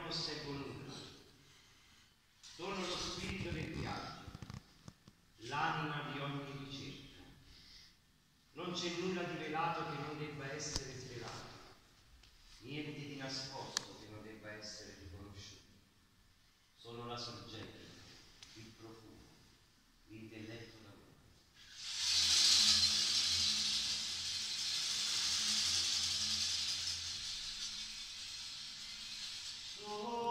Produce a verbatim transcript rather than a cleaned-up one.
posseggo nulla. Sono lo spirito del viaggio, l'anima di ogni ricerca. Non c'è nulla di velato che non debba essere svelato, niente di nascosto che non debba essere riconosciuto. Sono la sorgente, il profumo, l'intelletto d'amore. Oh